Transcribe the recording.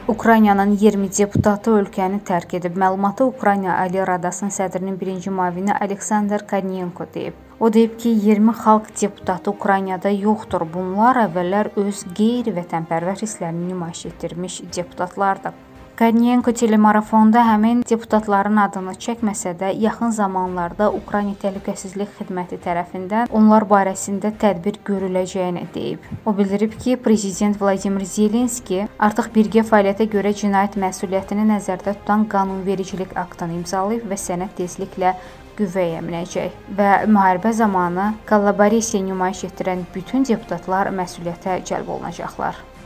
Ukraynanın 20 deputatı ölkəni tərk edib. Məlumatı Ukrayna Ali Radasının sədrinin birinci müavini Aleksandr Korniyenko deyib. O deyib ki, 20 xalq deputatı Ukraynada yoxdur. Bunlar əvvəllər öz qeyri-vətənpərvər hisslərini nümayiş etdirmiş deputatlardır. Korniyenko telemarafonda həmin deputatların adını çəkməsə də, yaxın zamanlarda Ukrayna Təhlükəsizlik Xidməti tərəfindən onlar barəsində tədbir görüləcəyini deyib. O bildirib ki, Prezident Vladimir Zelenski artıq birgə fəaliyyətə görə cinayət məsuliyyətini nəzərdə tutan qanunvericilik aktını imzalayıb və sənəd tezliklə qüvvəyə minəcək və müharibə zamanı kollaborasiya nümayiş etdirən bütün deputatlar məsuliyyətə cəlb olunacaqlar.